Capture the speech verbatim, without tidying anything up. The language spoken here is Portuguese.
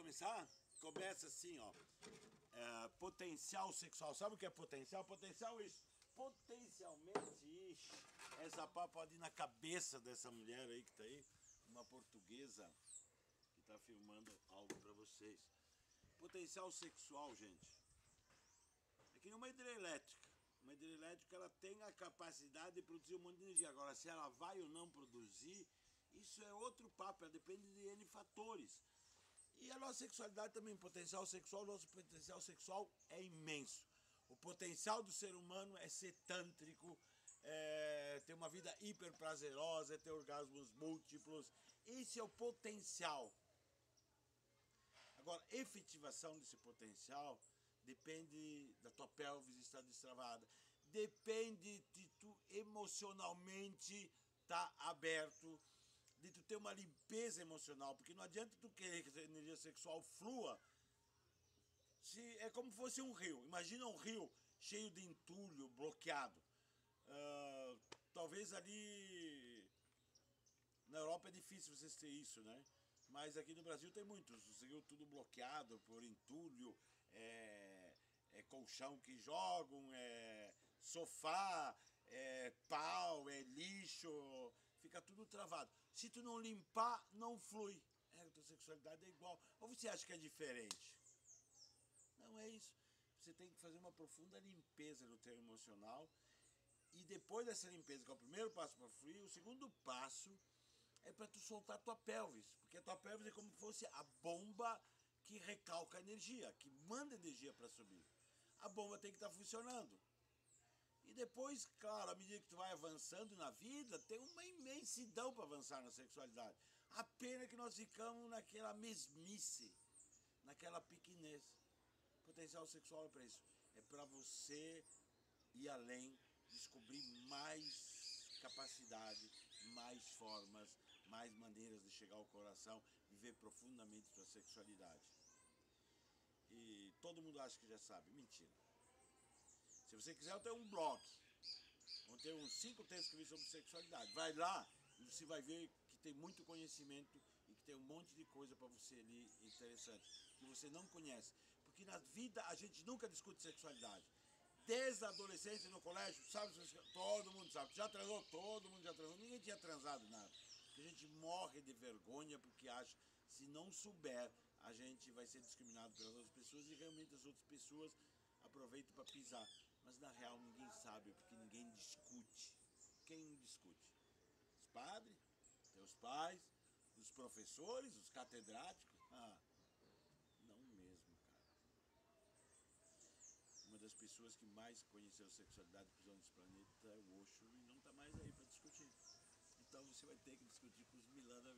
começar? Começa assim, ó. É, potencial sexual. Sabe o que é potencial? Potencial é isso. Potencialmente, ixi, essa pá pode ir na cabeça dessa mulher aí que tá aí. Uma portuguesa que tá filmando algo pra vocês. Potencial sexual, gente. É que nem uma hidrelétrica. Uma hidrelétrica, ela tem a capacidade de produzir um monte de energia. Agora, se ela vai ou não produzir, isso é outro papo. Ela depende de N fatores. E a nossa sexualidade também, potencial sexual, o nosso potencial sexual é imenso. O potencial do ser humano é ser tântrico, é ter uma vida hiper prazerosa, é ter orgasmos múltiplos. Esse é o potencial. Agora, efetivação desse potencial depende da tua pelvis estar destravada, depende de tu emocionalmente estar aberto, de tu ter uma limpeza emocional, porque não adianta tu querer que a energia sexual flua, se é como se fosse um rio. Imagina um rio cheio de entulho, bloqueado. Uh, talvez ali na Europa é difícil vocês terem isso, né? Mas aqui no Brasil tem muitos, o rio tudo bloqueado por entulho, é, é colchão que jogam, é sofá, é pau, é lixo, fica tudo travado. Se tu não limpar, não flui. É, a tua sexualidade é igual. Ou você acha que é diferente? Não é isso. Você tem que fazer uma profunda limpeza no teu emocional. E depois dessa limpeza, que é o primeiro passo para fluir, o segundo passo é para tu soltar a tua pelvis. Porque a tua pelvis é como se fosse a bomba que recalca a energia, que manda energia para subir. A bomba tem que estar funcionando. E depois, claro, à medida que tu vai avançando na vida, tem uma imensidão para avançar na sexualidade. A pena é que nós ficamos naquela mesmice, naquela pequenez. Potencial sexual é para isso. É para você ir além, descobrir mais capacidade, mais formas, mais maneiras de chegar ao coração, viver profundamente sua sexualidade. E todo mundo acha que já sabe. Mentira. Se você quiser, eu tenho um blog. Vão ter uns cinco textos que eu vi sobre sexualidade. Vai lá e você vai ver que tem muito conhecimento e que tem um monte de coisa para você ali interessante, que você não conhece. Porque na vida a gente nunca discute sexualidade. Desde a adolescência no colégio, sabe, todo mundo sabe. Já transou, todo mundo já transou. Ninguém tinha transado nada. Porque a gente morre de vergonha porque acha, se não souber, a gente vai ser discriminado pelas outras pessoas e realmente as outras pessoas aproveitam para pisar. Mas na real ninguém sabe, porque ninguém discute. Quem discute? Os padres, teus pais, os professores, os catedráticos? Ah, não mesmo, cara. Uma das pessoas que mais conheceu a sexualidade pisando nesse planeta é o Osho e não está mais aí para discutir. Então você vai ter que discutir com os Milana